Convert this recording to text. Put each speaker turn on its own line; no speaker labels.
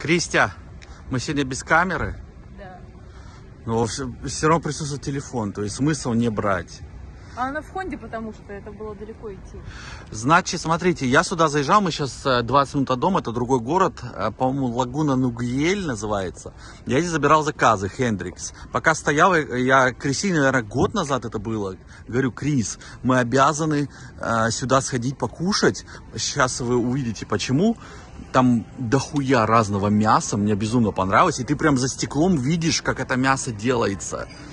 Кристия, мы сегодня без камеры,
Да.
но все равно присутствует телефон, то есть смысл не брать.
А она в Хонде, потому что это было далеко идти.
Значит, смотрите, я сюда заезжал, мы сейчас 20 минут от дома, это другой город, по-моему, Лагуна Нугуель называется. Я здесь забирал заказы, Хендрикс. Пока стоял, я Кристине, наверное, год назад это было, говорю: Крис, мы обязаны сюда сходить покушать. Сейчас вы увидите почему. Там дохуя разного мяса, мне безумно понравилось. И ты прям за стеклом видишь, как это мясо делается.